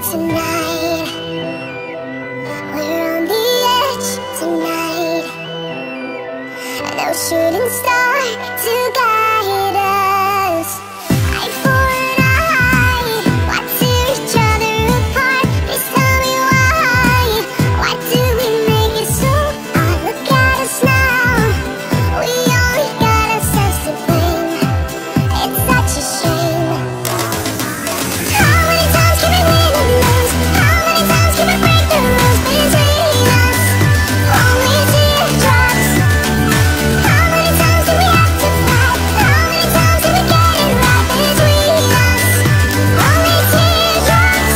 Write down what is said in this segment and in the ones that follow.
tonight. We're on the edge tonight. No shooting star to guide us. Eye for an eye. Why tear each other apart? Please tell me why. Why do we make it so hard? Look at us now. We only got ourselves to blame. It's such a shame. How many times can we win and lose? How many times can we break the rules between us? Only teardrops. How many times do we have to fight? How many times do we get it right between us? Only teardrops.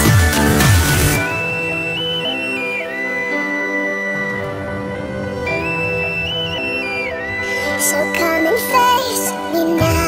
So come and face me now.